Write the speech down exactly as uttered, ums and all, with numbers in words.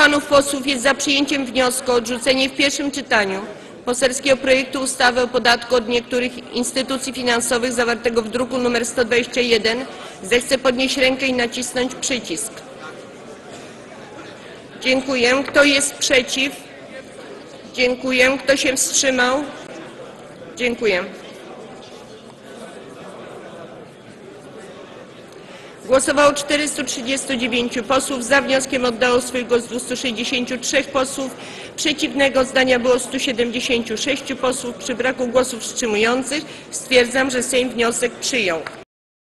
panów posłów jest za przyjęciem wniosku o odrzucenie w pierwszym czytaniu poselskiego projektu ustawy o podatku od niektórych instytucji finansowych zawartego w druku nr sto dwadzieścia jeden, zechce podnieść rękę i nacisnąć przycisk. Dziękuję. Kto jest przeciw? Dziękuję. Kto się wstrzymał? Dziękuję. Głosowało czterystu trzydziestu dziewięciu posłów. Za wnioskiem oddało swój głos dwieście sześćdziesiąt trzy posłów. Przeciwnego zdania było stu siedemdziesięciu sześciu posłów. Przy braku głosów wstrzymujących stwierdzam, że Sejm wniosek przyjął.